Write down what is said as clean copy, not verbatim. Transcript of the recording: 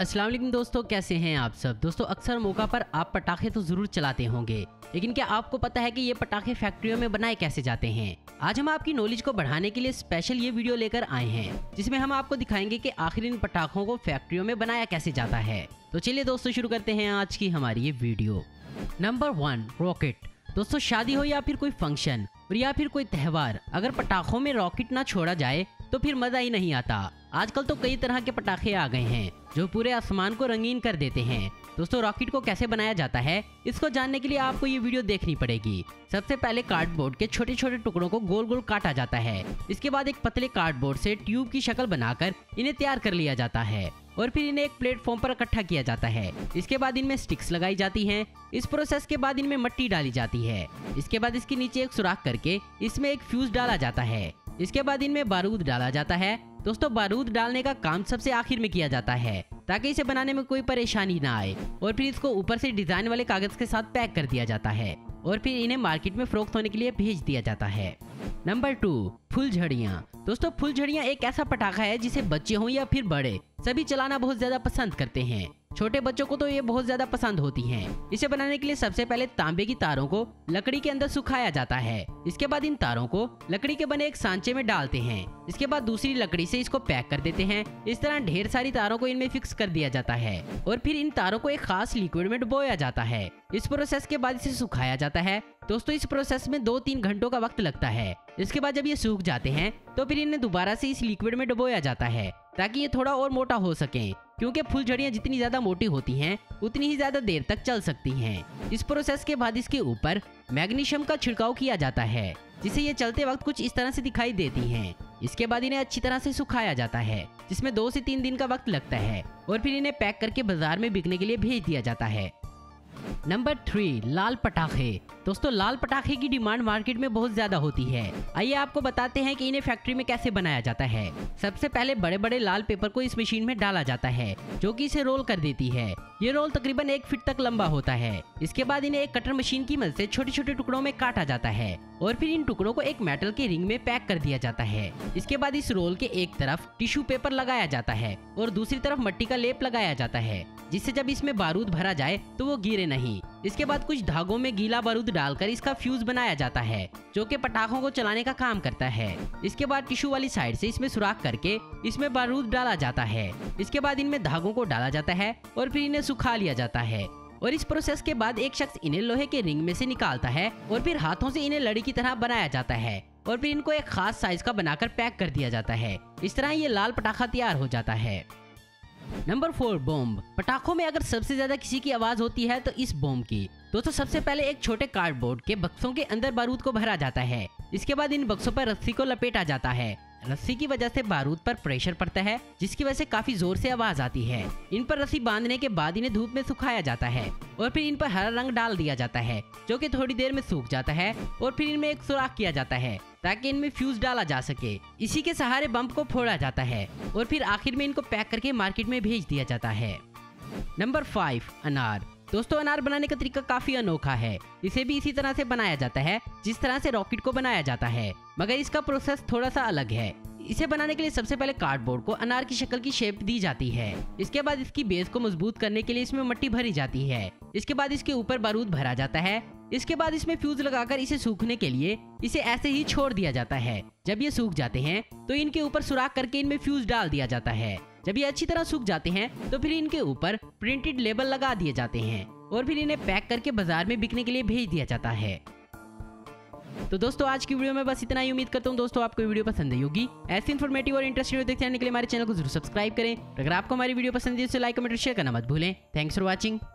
अस्सलाम वालेकुम दोस्तों, कैसे हैं आप सब। दोस्तों अक्सर मौका पर आप पटाखे तो जरूर चलाते होंगे, लेकिन क्या आपको पता है कि ये पटाखे फैक्ट्रियों में बनाए कैसे जाते हैं। आज हम आपकी नॉलेज को बढ़ाने के लिए स्पेशल ये वीडियो लेकर आए हैं, जिसमें हम आपको दिखाएंगे कि आखिर इन पटाखों को फैक्ट्रियों में बनाया कैसे जाता है। तो चलिए दोस्तों शुरू करते हैं आज की हमारी ये वीडियो। Number 1, rocket. दोस्तों शादी हो या फिर कोई फंक्शन और या फिर कोई त्योहार, अगर पटाखों में रॉकेट ना छोड़ा जाए तो फिर मजा ही नहीं आता। आजकल तो कई तरह के पटाखे आ गए हैं जो पूरे आसमान को रंगीन कर देते हैं। दोस्तों रॉकेट को कैसे बनाया जाता है, इसको जानने के लिए आपको ये वीडियो देखनी पड़ेगी। सबसे पहले कार्डबोर्ड के छोटे छोटे टुकड़ों को गोल गोल काटा जाता है। इसके बाद एक पतले कार्डबोर्ड से ट्यूब की शक्ल बनाकर इन्हें तैयार कर लिया जाता है और फिर इन्हें एक प्लेटफॉर्म पर इकट्ठा किया जाता है। इसके बाद इनमें स्टिक्स लगाई जाती हैं। इस प्रोसेस के बाद इनमें मिट्टी डाली जाती है। इसके बाद इसके नीचे एक सुराख करके इसमें एक फ्यूज डाला जाता है। इसके बाद इनमें बारूद डाला जाता है। दोस्तों बारूद डालने का काम सबसे आखिर में किया जाता है ताकि इसे बनाने में कोई परेशानी ना आए, और फिर इसको ऊपर से डिजाइन वाले कागज के साथ पैक कर दिया जाता है और फिर इन्हें मार्केट में फरोख्त होने के लिए भेज दिया जाता है। नंबर 2, फुलझड़ियाँ। दोस्तों फुलझड़ियाँ एक ऐसा पटाखा है जिसे बच्चे हों या फिर बड़े सभी चलाना बहुत ज्यादा पसंद करते हैं। छोटे बच्चों को तो ये बहुत ज्यादा पसंद होती हैं। इसे बनाने के लिए सबसे पहले तांबे की तारों को लकड़ी के अंदर सुखाया जाता है। इसके बाद इन तारों को लकड़ी के बने एक सांचे में डालते हैं। इसके बाद दूसरी लकड़ी से इसको पैक कर देते हैं। इस तरह ढेर सारी तारों को इनमें फिक्स कर दिया जाता है और फिर इन तारों को एक खास लिक्विड में डुबोया जाता है। इस प्रोसेस के बाद इसे सुखाया जाता है। दोस्तों इस प्रोसेस में 2-3 घंटों का वक्त लगता है। इसके बाद जब ये सूख जाते हैं तो फिर इन्हें दोबारा से इस लिक्विड में डुबोया जाता है ताकि ये थोड़ा और मोटा हो सके, क्योंकि फुलझड़ियाँ जितनी ज्यादा मोटी होती हैं उतनी ही ज्यादा देर तक चल सकती हैं। इस प्रोसेस के बाद इसके ऊपर मैग्नीशियम का छिड़काव किया जाता है, जिससे ये चलते वक्त कुछ इस तरह से दिखाई देती हैं। इसके बाद इन्हें अच्छी तरह से सुखाया जाता है, जिसमें 2 से 3 दिन का वक्त लगता है, और फिर इन्हें पैक करके बाजार में बिकने के लिए भेज दिया जाता है। नंबर 3, लाल पटाखे। दोस्तों लाल पटाखे की डिमांड मार्केट में बहुत ज्यादा होती है। आइए आपको बताते हैं कि इन्हें फैक्ट्री में कैसे बनाया जाता है। सबसे पहले बड़े बड़े लाल पेपर को इस मशीन में डाला जाता है, जो कि इसे रोल कर देती है। ये रोल तकरीबन 1 फीट तक लंबा होता है। इसके बाद इन्हें एक कटर मशीन की मदद से छोटे छोटे टुकड़ों में काटा जाता है और फिर इन टुकड़ों को एक मेटल के रिंग में पैक कर दिया जाता है। इसके बाद इस रोल के एक तरफ टिश्यू पेपर लगाया जाता है और दूसरी तरफ मिट्टी का लेप लगाया जाता है, जिससे जब इसमें बारूद भरा जाए तो वो गिरे नहीं। इसके बाद कुछ धागों में गीला बारूद डालकर इसका फ्यूज बनाया जाता है, जो कि पटाखों को चलाने का काम करता है। इसके बाद टिश्यू वाली साइड से इसमें सुराख करके इसमें बारूद डाला जाता है। इसके बाद इनमें धागों को डाला जाता है और फिर इन्हें सुखा लिया जाता है, और इस प्रोसेस के बाद एक शख्स इन्हें लोहे के रिंग में से निकालता है और फिर हाथों से इन्हें लड़ी की तरह बनाया जाता है और फिर इनको एक खास साइज का बनाकर पैक कर दिया जाता है। इस तरह ये लाल पटाखा तैयार हो जाता है। Number 4, bomb. पटाखों में अगर सबसे ज्यादा किसी की आवाज होती है तो इस बॉम्ब की। दोस्तों सबसे पहले एक छोटे कार्डबोर्ड के बक्सों के अंदर बारूद को भरा जाता है। इसके बाद इन बक्सों पर रस्सी को लपेटा जाता है। रस्सी की वजह से बारूद पर प्रेशर पड़ता है, जिसकी वजह से काफी जोर से आवाज आती है। इन पर रस्सी बांधने के बाद इन्हें धूप में सुखाया जाता है और फिर इन पर हरा रंग डाल दिया जाता है, जो कि थोड़ी देर में सूख जाता है, और फिर इनमें एक सुराख किया जाता है ताकि इनमें फ्यूज डाला जा सके। इसी के सहारे बम को फोड़ा जाता है और फिर आखिर में इनको पैक करके मार्केट में भेज दिया जाता है। नंबर 5, अनार। दोस्तों अनार बनाने का तरीका काफी अनोखा है। इसे भी इसी तरह से बनाया जाता है जिस तरह से रॉकेट को बनाया जाता है, मगर इसका प्रोसेस थोड़ा सा अलग है। इसे बनाने के लिए सबसे पहले कार्डबोर्ड को अनार की शक्ल की शेप दी जाती है। इसके बाद इसकी बेस को मजबूत करने के लिए इसमें मिट्टी भरी जाती है। इसके बाद इसके ऊपर बारूद भरा जाता है। इसके बाद इसमें फ्यूज लगाकर इसे सूखने के लिए इसे ऐसे ही छोड़ दिया जाता है। जब ये सूख जाते हैं तो इनके ऊपर सुराख करके इनमें फ्यूज डाल दिया जाता है। जब ये अच्छी तरह सूख जाते हैं तो फिर इनके ऊपर प्रिंटेड लेबल लगा दिए जाते हैं और फिर इन्हें पैक करके बाजार में बिकने के लिए भेज दिया जाता है। तो दोस्तों आज की वीडियो में बस इतना ही। उम्मीद करता हूँ दोस्तों आपको वीडियो पसंद आई होगी। ऐसी इन्फॉर्मेटिव और इंटरेस्टिंग वीडियो देखने के लिए हमारे चैनल को जरूर सब्सक्राइब करें। अगर आपको हमारी वीडियो पसंद है तो लाइक, कमेंट और शेयर करना मत भूलें। Thanks for watching.